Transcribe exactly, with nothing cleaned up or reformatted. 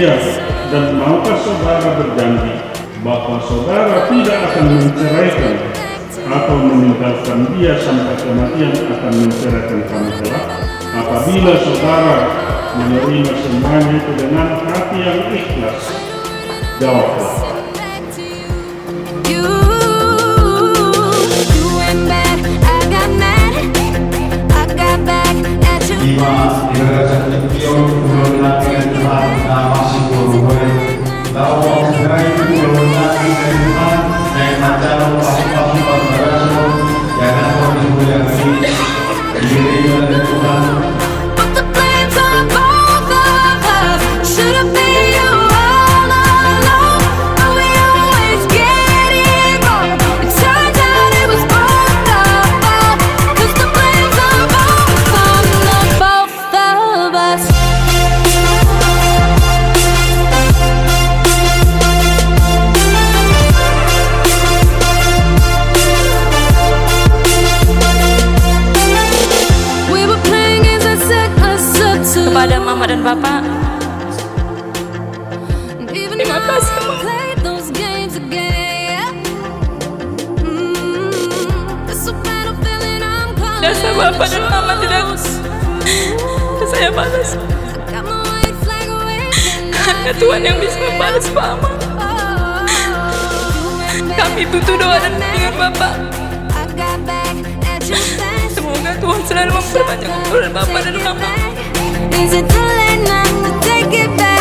dia, dan maukah saudara berjanji bahwa saudara tidak akan menceraikan atau meninggalkan dia sampai kematian akan menceraikan kamu kelak? Apabila saudara menerima semuanya itu dengan hati yang ikhlas, jawablah. Lima, derajat beliau berlatihan Tuhan masih berhubungan. Lalu segera itu berlatihan dari Tuhan yang macam pasti-pasti berasal jangan berhubungan lagi diri dari Tuhan. Kepada mama dan bapak, terima kasih, Mama. Jasa bapak dan mama tidak saya balas. Hanya Tuhan yang bisa membalas mama. Kami butuh doa dan bimbingan bapak. Semoga Tuhan selalu memperbanyak umur bapak dan mama. Is it too late now to take it back?